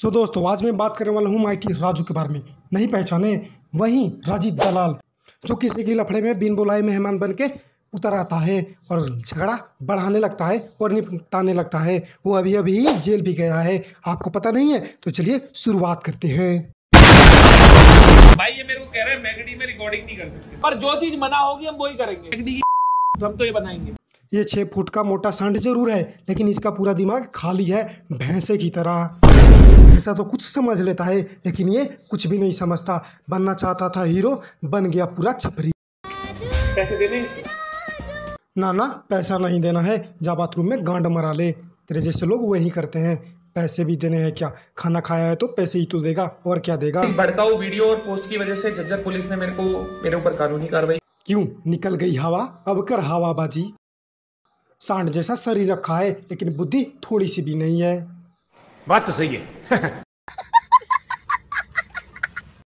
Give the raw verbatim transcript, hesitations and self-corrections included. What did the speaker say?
सो दोस्तों, आज मैं बात करने वाला हूँ माइटी राजू के बारे में। नहीं पहचाने? वहीं राजीव दलाल, जो किसी के लफड़े में बिन बुलाए मेहमान बन के उतर आता है और झगड़ा बढ़ाने लगता है और निपटाने लगता है। वो अभी अभी जेल भी गया है, आपको पता नहीं है? तो चलिए शुरुआत करते हैं। भाई ये मेरे को कह रहे हैं मैगडी में रिकॉर्डिंग नहीं कर सकते, पर जो चीज मना होगी हम वही करेंगे। मैगडी की हम तो ये बनाएंगे। ये छः फुट का मोटा सांड जरूर है, लेकिन इसका पूरा दिमाग खाली है, भैंसे की तरह। ऐसा तो कुछ समझ लेता है, लेकिन ये कुछ भी नहीं समझता। बनना चाहता था हीरो, बन गया पूरा छपरी। पैसे देने ना ना, पैसा नहीं देना है, जा बाथरूम में गांड मरा ले। तेरे जैसे लोग वही करते हैं। पैसे भी देने हैं क्या? खाना खाया है तो पैसे ही तो देगा, और क्या देगा? इस भड़काऊ वीडियो और पोस्ट की वजह से झज्जर पुलिस ने मेरे को मेरे ऊपर कानूनी कार्रवाई। क्यों निकल गई हवा? अब कर हवाबाजी। सांड जैसा शरीर रखा है, लेकिन बुद्धि थोड़ी सी भी नहीं है। बात तो सही है।